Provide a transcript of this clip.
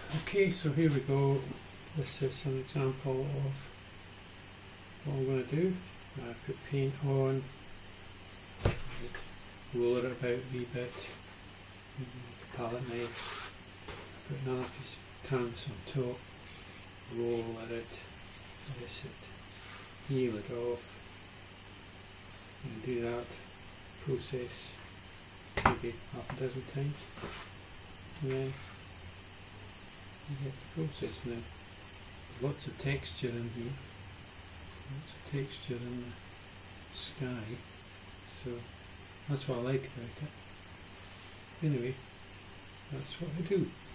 Okay, so here we go. This is an example of what I'm going to do. I put paint on, roll it about a wee bit, palette knife, put another piece of canvas on top, roll at it, press it, peel it off, and do that process maybe half a dozen times. And then you get the process now. Lots of texture in here, lots of texture in the sky, so that's what I like about it. Anyway, that's what I do.